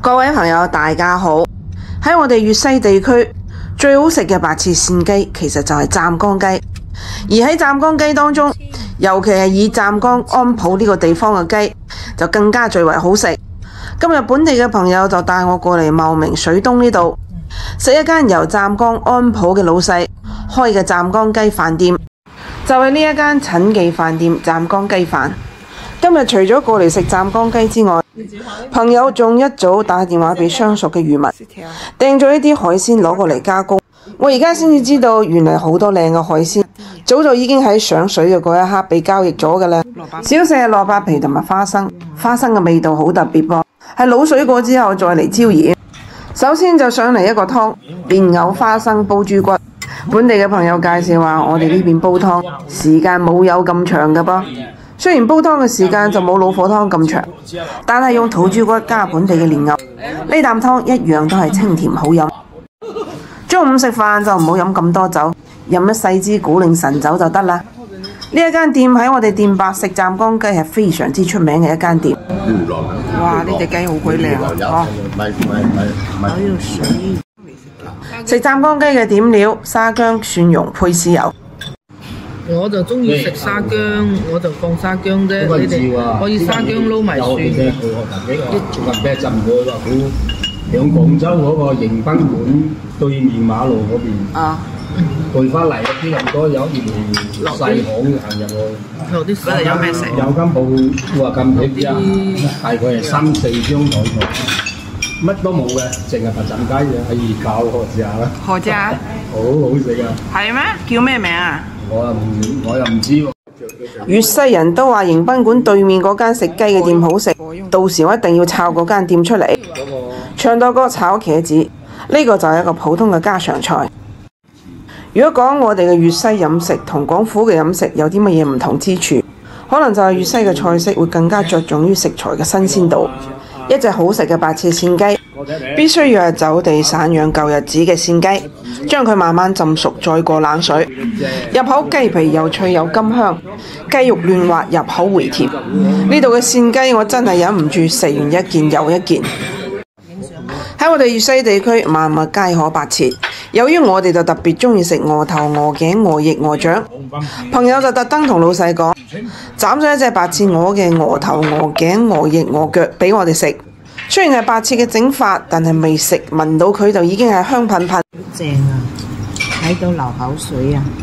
各位朋友，大家好！喺我哋粵西地區最好食嘅白切扇雞，其實就係湛江雞。而喺湛江雞當中，尤其係以湛江安普呢個地方嘅雞，就更加最為好食。今日本地嘅朋友就帶我過嚟茂名水東呢度食一間由湛江安普嘅老細開嘅湛江雞飯店，就係呢一間陳記飯店湛江雞飯。今日除咗過嚟食湛江雞之外，朋友仲一早打電話俾相熟嘅漁民，訂咗一啲海鮮攞過嚟加工。我而家先至知道，原來好多靚嘅海鮮早就已經喺上水嘅嗰一刻被交易咗㗎喇。小食係蘿蔔皮同埋花生，花生嘅味道好特別噃，係滷水過之後再嚟椒鹽。首先就上嚟一個湯，蓮藕花生煲豬骨。本地嘅朋友介紹話，我哋呢邊煲湯時間冇有咁長㗎噃。雖然煲湯嘅時間就冇老火湯咁長，但係用土豬骨加本地嘅蓮藕，呢啖湯一樣都係清甜好飲。中午食飯就唔好飲咁多酒，飲一細支古靈神酒就得啦。呢一間店喺我哋店白食湛江雞係非常之出名嘅一間店。哇！呢隻雞好鬼靚啊！食湛江雞嘅點料：沙薑、蒜蓉配豉油。 我就中意食沙薑，我就放沙薑啫。你哋可以沙薑撈埋蒜。 響廣州嗰個迎賓館對面馬路嗰邊。啊。對翻嚟啲咁多有一條細巷行入去。 落啲水有咩食？ 有間鋪話咁僻啊，大概係3、4張台坐，乜都冇嘅，淨係白斬雞嘅，喺二教學試下啦。 何姐？ 好好食啊！ 係咩？叫咩名啊？ 我又唔知喎。 粵西人都話迎賓館對面嗰間食雞嘅店好食，到時我一定要抄嗰間店出嚟。長多角炒茄子，呢個就係一個普通嘅家常菜。如果講我哋嘅粵西飲食同廣府嘅飲食有啲乜嘢唔同之處，可能就係粵西嘅菜式會更加着重於食材嘅新鮮度。一隻好食嘅白切扇雞，必須要係走地散養舊日子嘅扇雞，將佢慢慢浸熟，再過冷水。入口雞皮又脆又甘香，雞肉嫩滑，入口回甜。呢度嘅扇雞我真係忍唔住食完一件又一件。喺我哋粵西地區，萬物皆可白切。由於我哋就特別中意食鵝頭、鵝頸、鵝翼、鵝掌，朋友就特登同老細講，斬咗一隻白切鵝嘅鵝頭、鵝頸、鵝翼、鵝腳俾我哋食。雖然係白切嘅整法，但係未食聞到佢就已經係香噴噴。好正啊！睇到流口水啊！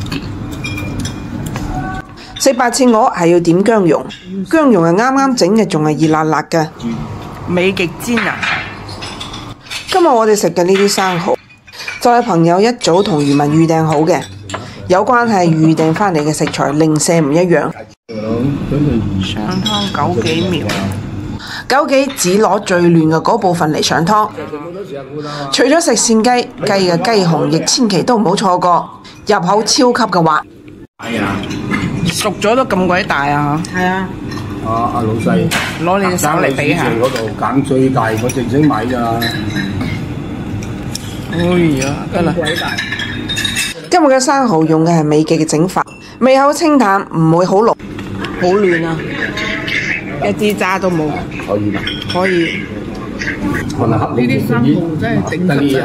食白切鵝係要點薑蓉，薑蓉係啱啱整嘅，仲係熱辣辣嘅，美極煎啊！今日我哋食嘅呢啲生蠔，就係朋友一早同漁民預訂好嘅，有關係預訂返嚟嘅食材零舍唔一樣。上湯枸杞苗，枸杞只攞最嫩嘅嗰部分嚟上湯。除咗食扇雞，雞嘅雞紅亦千祈都唔好錯過，入口超級嘅滑。熟咗都咁鬼大啊！係啊。 阿老細， 攞你隻手嚟比下。 嗰度揀最大，我正正買咋。 哎呀，得啦！今日嘅生蠔用嘅係美記嘅整法，味口清淡，唔會好濃，好嫩啊，一啲渣都冇。 可以嘛？ 可以。 呢啲生蠔真係頂級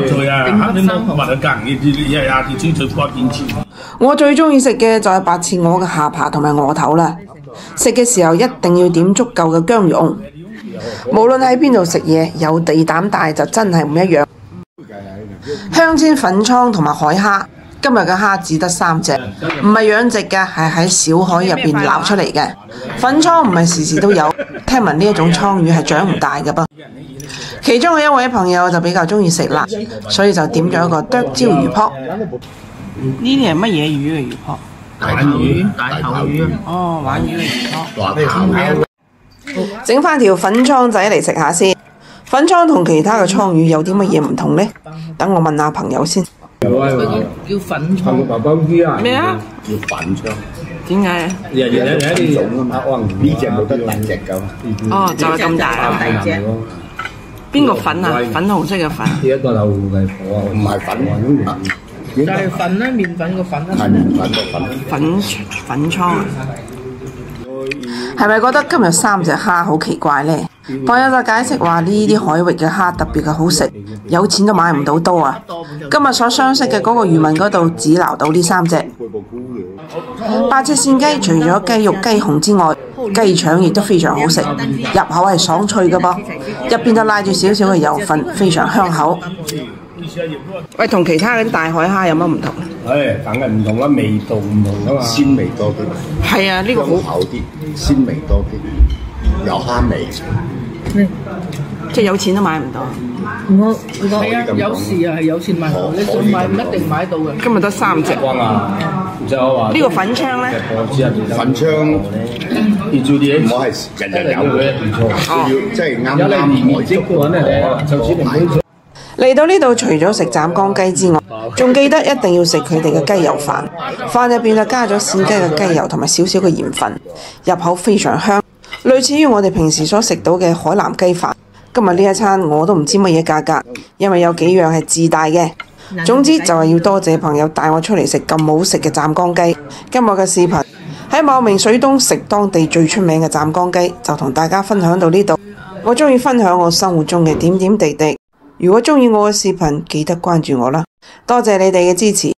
我最中意食嘅就係白切鵝嘅下巴同埋鵝頭啦。食嘅時候一定要點足夠嘅薑蓉。無論喺邊度食嘢，有地膽大就真係唔一樣。香煎粉倉同埋海蝦，今日嘅蝦只得3隻，唔係養殖嘅，係喺小海入邊撈出嚟嘅。粉倉唔係時時都有，聽聞呢一種倉魚係長唔大嘅噃。其中嘅一位朋友就比較中意食辣，所以就點咗一個剁椒魚泡。呢啲係乜嘢魚嘅魚泡？ 大頭魚。 哦，鯇魚嘅魚泡。整返條粉倉仔嚟食下先。粉倉同其他嘅倉魚有啲乜嘢唔同呢？等我問下朋友先。 叫粉倉。 咩啊？ 叫粉倉。 點解？ 有一種啊嘛，可能呢隻冇得大隻㗎嘛。 哦，就係咁大啊！ 大隻。 邊個粉啊？粉紅色嘅粉。 呢一個就係火啊，唔係粉啊。 就係粉啦，麵粉個粉啦。 係麵粉個粉。 粉倉啊！係咪覺得今日3隻蝦好奇怪呢？ 網友就解釋話呢啲海域嘅蝦特別嘅好食，有錢都買唔到多啊！今日所相識嘅嗰個漁民嗰度只撈到呢3隻8尺扇雞，除咗雞肉雞紅之外，雞腸亦都非常好食，入口係爽脆嘅噃，入邊就拉住少少嘅油份，非常香口。喂，同其他嗰啲大海蝦有乜唔同？ 梗係唔同啦，味道唔同啊嘛， 鮮味多啲。 係啊，呢個好厚啲，鮮味多啲，有蝦味。 即係有錢都買唔到。 係啊，有時係有錢買到，你想買唔一定買到嘅。 今日得3隻。呢個粉槍咧？ 粉槍我係人人有嘅，要即係啱啱嚟到呢度，除咗食湛江雞之外，仲記得一定要食佢哋嘅雞油飯。飯入邊就加咗扇雞嘅雞油同埋少少嘅鹽分，入口非常香，類似於我哋平時所食到嘅海南雞飯。今日呢一餐我都唔知乜嘢價格，因為有幾樣係自帶嘅。總之就係要多謝朋友帶我出嚟食咁好食嘅湛江雞。今日嘅視頻喺茂名水東食當地最出名嘅湛江雞，就同大家分享到呢度。我鍾意分享我生活中嘅點點滴滴。如果鍾意我嘅視頻，記得關注我啦！多謝你哋嘅支持。